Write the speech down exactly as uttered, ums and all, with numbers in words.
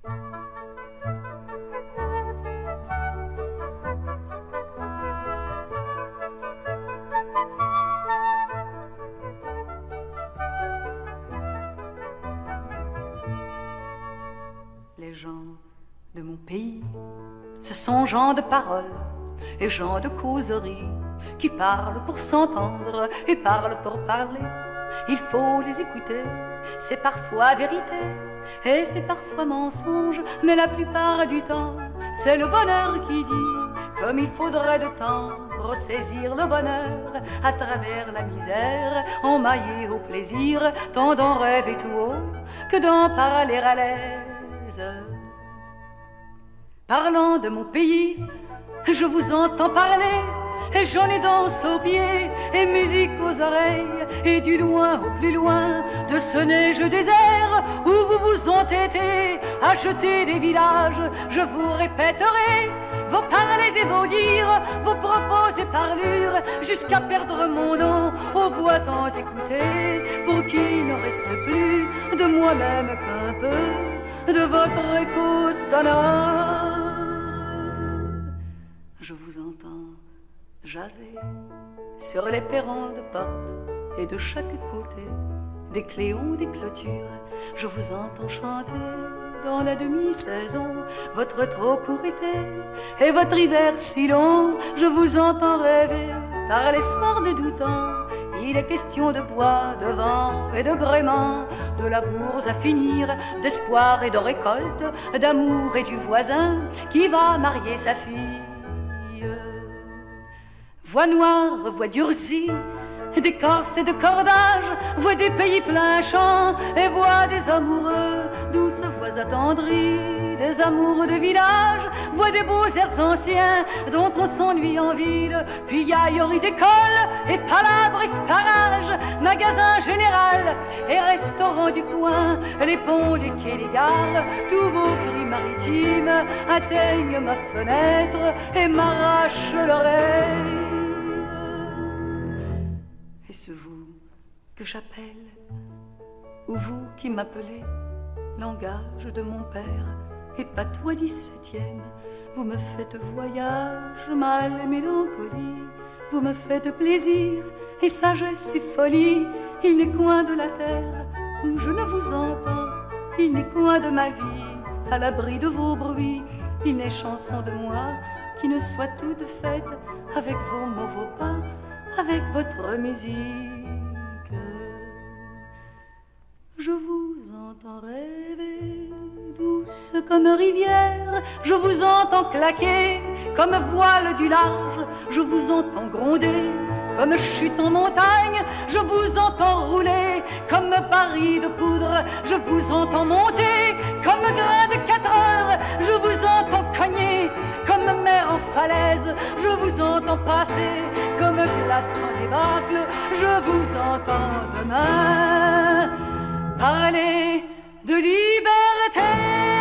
Les gens de mon pays, ce sont gens de parole et gens de causerie qui parlent pour s'entendre et parlent pour parler. Il faut les écouter, c'est parfois vérité et c'est parfois mensonge, mais la plupart du temps, c'est le bonheur qui dit, comme il faudrait de temps pour saisir le bonheur à travers la misère, emmaillé au plaisir, tant d'en rêver tout haut que d'en parler à l'aise. Parlant de mon pays, je vous entends parler, et j'en ai danse aux pieds, et musique aux oreilles, et du loin au plus loin, de ce neige désert, où vous vous entêtez à jeter des villages, je vous répéterai vos parlers et vos dires, vos propos et parlures, jusqu'à perdre mon nom aux voix tant écoutées, pour qu'il ne reste plus de moi-même qu'un peu de votre écho sonore. Je vous entends jaser sur les perrons de porte et de chaque côté des cléons, des clôtures. Je vous entends chanter dans la demi-saison votre trop court été et votre hiver si long. Je vous entends rêver par les soirs de doux temps. Il est question de bois, de vent et de gréement, de labours à finir, d'espoir et de récolte, d'amour et du voisin qui va marier sa fille. Voix noire, voix durcie, d'écorce et de cordage, voix des pays pleins champs et voix des amoureux, douces voix attendries, des amours de village, voix des beaux airs anciens dont on s'ennuie en ville, puis aillerie d'école et palabres et sparage, magasin général et restaurant du coin, les ponts, les quais, les gares, tous vos cris maritimes atteignent ma fenêtre et m'arrachent l'oreille. Est-ce vous que j'appelle, ou vous qui m'appelez, langage de mon père et patois dix-septième? Vous me faites voyage, mal et mélancolie, vous me faites plaisir et sagesse et folie. Il n'est coin de la terre où je ne vous entends, il n'est coin de ma vie à l'abri de vos bruits, il n'est chanson de moi qui ne soit toute faite avec vos mots, vos pas, avec votre musique. Je vous entends rêver, douce comme rivière, je vous entends claquer comme voile du large, je vous entends gronder comme chute en montagne, je vous entends rouler comme baril de poudre, je vous entends monter comme grain de quatre heures, je vous entends cogner comme mer en falaise, je vous entends passer comme glace en débâcle, je vous entends demain parler de liberté.